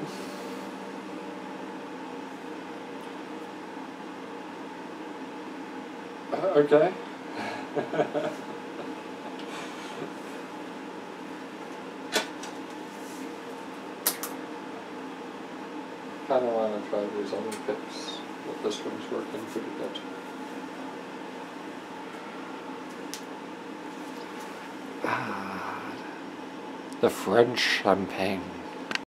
Okay. Kind of want to try these other picks, but this one's working pretty good. Ah, the French champagne.